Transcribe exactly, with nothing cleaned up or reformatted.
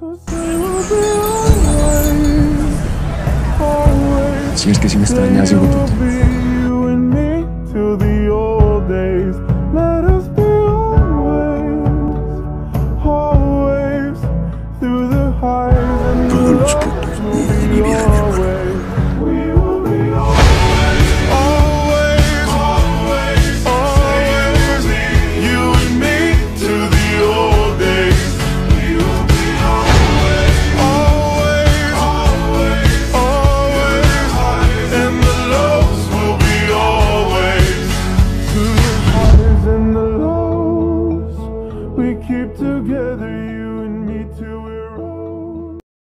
Si es que si me extrañas, llego todo.